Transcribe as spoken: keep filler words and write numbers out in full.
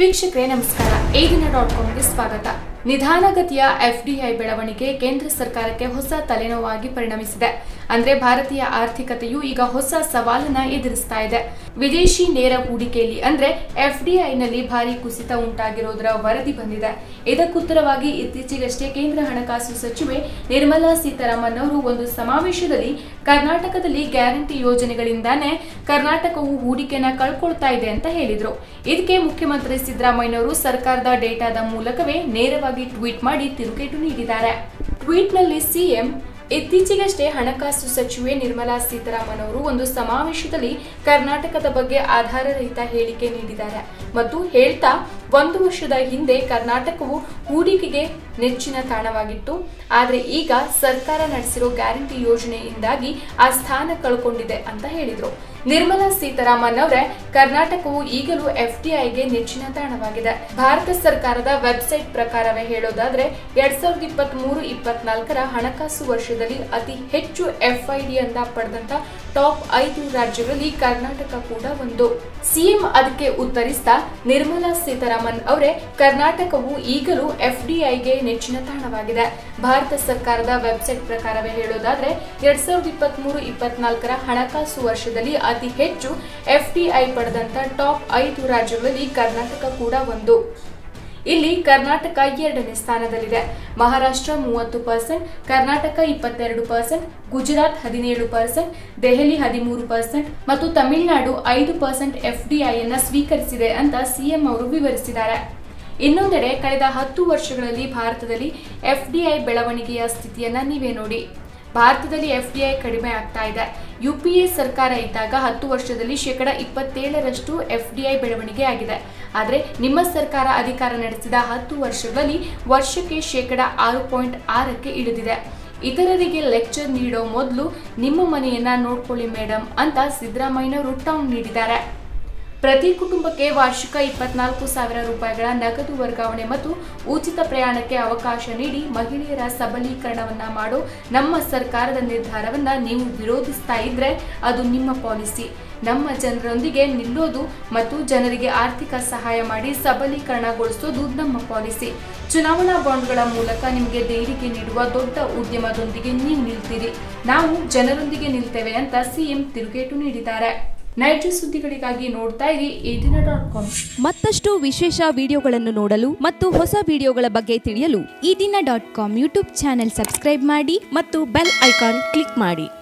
ವೀಕ್ಷಕರೇ ನಮಸ್ಕಾರ ಎ ದಿನ ಡಾಟ್ ಕಾಮ್ಗೆ ಸ್ವಾಗತ. ನಿಧಾನಗತಿಯ ಎಫ್ಡಿಐ ಬೆಳವಣಿಗೆ ಕೇಂದ್ರ ಸರ್ಕಾರಕ್ಕೆ ಹೊಸ ತಲೆನೋವಾಗಿ ಪರಿಣಮಿಸಿದೆ. ಅಂದ್ರೆ ಭಾರತೀಯ ಆರ್ಥಿಕತೆಯು ಈಗ ಹೊಸ ಸವಾಲನ್ನ ಎದುರಿಸ್ತಾ ಇದೆ. ವಿದೇಶಿ ನೇರ ಹೂಡಿಕೆಯಲ್ಲಿ ಅಂದ್ರೆ ಎಫ್ಡಿಐನಲ್ಲಿ ಭಾರಿ ಕುಸಿತ ಉಂಟಾಗಿರೋದರ ವರದಿ ಬಂದಿದೆ. ಇದಕ್ಕುತ್ತರವಾಗಿ ಇತ್ತೀಚೆಗಷ್ಟೇ ಕೇಂದ್ರ ಹಣಕಾಸು ಸಚಿವೆ ನಿರ್ಮಲಾ ಸೀತಾರಾಮನ್ ಅವರು ಒಂದು ಸಮಾವೇಶದಲ್ಲಿ ಕರ್ನಾಟಕದಲ್ಲಿ ಗ್ಯಾರಂಟಿ ಯೋಜನೆಗಳಿಂದಾನೇ ಕರ್ನಾಟಕವು ಹೂಡಿಕೆನ ಕಳ್ಕೊಳ್ತಾ ಇದೆ ಅಂತ ಹೇಳಿದ್ರು. ಇದಕ್ಕೆ ಮುಖ್ಯಮಂತ್ರಿ ಸಿದ್ದರಾಮಯ್ಯ ಅವರು ಸರ್ಕಾರದ ಡೇಟಾದ ಮೂಲಕವೇ ನೇರವಾಗಿ ಟ್ವೀಟ್ ಮಾಡಿ ತಿರುಗೇಟು ನೀಡಿದ್ದಾರೆ. ಟ್ವೀಟ್ನಲ್ಲಿ ಸಿಎಂ ಇತ್ತೀಚೆಗಷ್ಟೇ ಹಣಕಾಸು ಸಚಿವೆ ನಿರ್ಮಲಾ ಸೀತಾರಾಮನ್ ಅವರು ಒಂದು ಸಮಾವೇಶದಲ್ಲಿ ಕರ್ನಾಟಕದ ಬಗ್ಗೆ ಆಧಾರರಹಿತ ಹೇಳಿಕೆ ನೀಡಿದ್ದಾರೆ ಮತ್ತು ಹೇಳ್ತಾ ಒಂದು ವರ್ಷದ ಹಿಂದೆ ಕರ್ನಾಟಕವು ಹೂಡಿಕೆಗೆ ನೆಚ್ಚಿನ ತಾಣವಾಗಿತ್ತು. ಆದರೆ ಈಗ ಸರ್ಕಾರ ನಡೆಸಿರೋ ಗ್ಯಾರಂಟಿ ಯೋಜನೆಯಿಂದಾಗಿ ಆ ಸ್ಥಾನ ಕಳ್ಕೊಂಡಿದೆ ಅಂತ ಹೇಳಿದ್ರು. ನಿರ್ಮಲಾ ಸೀತಾರಾಮನ್ ಅವರೇ ಕರ್ನಾಟಕವು ಈಗಲೂ ಎಫ್ಡಿಐಗೆ ನೆಚ್ಚಿನ ತಾಣವಾಗಿದೆ. ಭಾರತ ಸರ್ಕಾರದ ವೆಬ್ಸೈಟ್ ಪ್ರಕಾರವೇ ಹೇಳೋದಾದ್ರೆ ಎರಡ್ ಸಾವಿರದ ಇಪ್ಪತ್ತ್ ಮೂರು ಇಪ್ಪತ್ನಾಲ್ಕರ ಹಣಕಾಸು ವರ್ಷದಲ್ಲಿ ಅತಿ ಹೆಚ್ಚು ಎಫ್ಐಡಿ ಅಂತ ಪಡೆದಂತ ಟಾಪ್ ಐದು ರಾಜ್ಯಗಳಲ್ಲಿ ಕರ್ನಾಟಕ ಕೂಡ ಒಂದು. ಸಿಎಂ ಅದಕ್ಕೆ ಉತ್ತರಿಸ್ತಾ ನಿರ್ಮಲಾ ಸೀತಾರಾಮನ್ ಅವರೇ ಕರ್ನಾಟಕವು ಈಗಲೂ ಎಫ್ಡಿಐಗೆ ನೆಚ್ಚಿನ ತಾಣವಾಗಿದೆ. ಭಾರತ ಸರ್ಕಾರದ ವೆಬ್ಸೈಟ್ ಪ್ರಕಾರವೇ ಹೇಳೋದಾದ್ರೆ ಎರಡ್ ಸಾವಿರದ ಇಪ್ಪತ್ತ್ ಮೂರು ಇಪ್ಪತ್ನಾಲ್ಕರ ಹಣಕಾಸು ವರ್ಷದಲ್ಲಿ ಅತಿ ಹೆಚ್ಚು ಎಫ್ಡಿಐ ಪಡೆದಂತ ಟಾಪ್ ಐದು ರಾಜ್ಯಗಳಲ್ಲಿ ಕರ್ನಾಟಕ ಕೂಡ ಒಂದು. ಇಲ್ಲಿ ಕರ್ನಾಟಕ ಎರಡನೇ ಸ್ಥಾನದಲ್ಲಿದೆ. ಮಹಾರಾಷ್ಟ್ರ ಮೂವತ್ತು ಪರ್ಸೆಂಟ್, ಕರ್ನಾಟಕ ಇಪ್ಪತ್ತೆರಡು ಪರ್ಸೆಂಟ್, ಗುಜರಾತ್ ಹದಿನೇಳು ಪರ್ಸೆಂಟ್, ದೆಹಲಿ ಹದಿಮೂರು ಪರ್ಸೆಂಟ್ ಮತ್ತು ತಮಿಳುನಾಡು ಐದು ಪರ್ಸೆಂಟ್ ಎಫ್ಡಿಐಯನ್ನ ಸ್ವೀಕರಿಸಿದೆ ಅಂತ ಸಿಎಂ ಅವರು ವಿವರಿಸಿದ್ದಾರೆ. ಇನ್ನೊಂದೆಡೆ ಕಳೆದ ಹತ್ತು ವರ್ಷಗಳಲ್ಲಿ ಭಾರತದಲ್ಲಿ ಎಫ್ಡಿಐ ಬೆಳವಣಿಗೆಯ ಸ್ಥಿತಿಯನ್ನ ನೀವೇ ನೋಡಿ. ಭಾರತದಲ್ಲಿ ಎಫ್ಡಿಐ ಕಡಿಮೆ ಆಗ್ತಾ ಇದೆ. ಯುಪಿಎ ಸರ್ಕಾರ ಇದ್ದಾಗ ಹತ್ತು ವರ್ಷದಲ್ಲಿ ಶೇಕಡ ಇಪ್ಪತ್ತೇಳರಷ್ಟು ಎಫ್ಡಿಐ ಬೆಳವಣಿಗೆ ಆಗಿದೆ. ಆದರೆ ನಿಮ್ಮ ಸರ್ಕಾರ ಅಧಿಕಾರ ನಡೆಸಿದ ಹತ್ತು ವರ್ಷಗಳಲ್ಲಿ ವರ್ಷಕ್ಕೆ ಶೇಕಡ ಆರು ಪಾಯಿಂಟ್ ಆರಕ್ಕೆ ಇಳಿದಿದೆ. ಇತರರಿಗೆ ಲೆಕ್ಚರ್ ನೀಡೋ ಮೊದಲು ನಿಮ್ಮ ಮನೆಯನ್ನ ನೋಡ್ಕೊಳ್ಳಿ ಮೇಡಮ್ ಅಂತ ಸಿದ್ದರಾಮಯ್ಯನವರು ಟಾಂಗ್ ನೀಡಿದ್ದಾರೆ. ಪ್ರತಿ ಕುಟುಂಬಕ್ಕೆ ವಾರ್ಷಿಕ ಇಪ್ಪತ್ನಾಲ್ಕು ಸಾವಿರ ರೂಪಾಯಿಗಳ ನಗದು ವರ್ಗಾವಣೆ ಮತ್ತು ಉಚಿತ ಪ್ರಯಾಣಕ್ಕೆ ಅವಕಾಶ ನೀಡಿ ಮಹಿಳೆಯರ ಸಬಲೀಕರಣವನ್ನ ಮಾಡೋ ನಮ್ಮ ಸರ್ಕಾರದ ನಿರ್ಧಾರವನ್ನ ನೀವು ವಿರೋಧಿಸ್ತಾ ಇದ್ರೆ ಅದು ನಿಮ್ಮ ಪಾಲಿಸಿ. ನಮ್ಮ ಜನರೊಂದಿಗೆ ನಿಲ್ಲೋದು ಮತ್ತು ಜನರಿಗೆ ಆರ್ಥಿಕ ಸಹಾಯ ಮಾಡಿ ಸಬಲೀಕರಣಗೊಳಿಸೋದು ನಮ್ಮ ಪಾಲಿಸಿ. ಚುನಾವಣಾ ಬಾಂಡ್ಗಳ ಮೂಲಕ ನಿಮಗೆ ದೇಣಿಗೆ ನೀಡುವ ದೊಡ್ಡ ಉದ್ಯಮದೊಂದಿಗೆ ನೀವು ನಿಲ್ತೀರಿ. ನಾವು ಜನರೊಂದಿಗೆ ನಿಲ್ತೇವೆ ಅಂತ ಸಿಎಂ ತಿರುಗೇಟು ನೀಡಿದ್ದಾರೆ. ನೈಜ ಸುದ್ದಿಗಳಿಗಾಗಿ ನೋಡ್ತಾ ಇರಿ ಎ ದಿನ ಡಾಟ್ ಕಾಮ್. ಮತ್ತಷ್ಟು ವಿಶೇಷ ವಿಡಿಯೋಗಳನ್ನು ನೋಡಲು ಮತ್ತು ಹೊಸ ವಿಡಿಯೋಗಳ ಬಗ್ಗೆ ತಿಳಿಯಲು ಈ ದಿನ dot com YouTube channel subscribe ಮಾಡಿ ಮತ್ತು ಬೆಲ್ ಐಕಾನ್ ಕ್ಲಿಕ್ ಮಾಡಿ.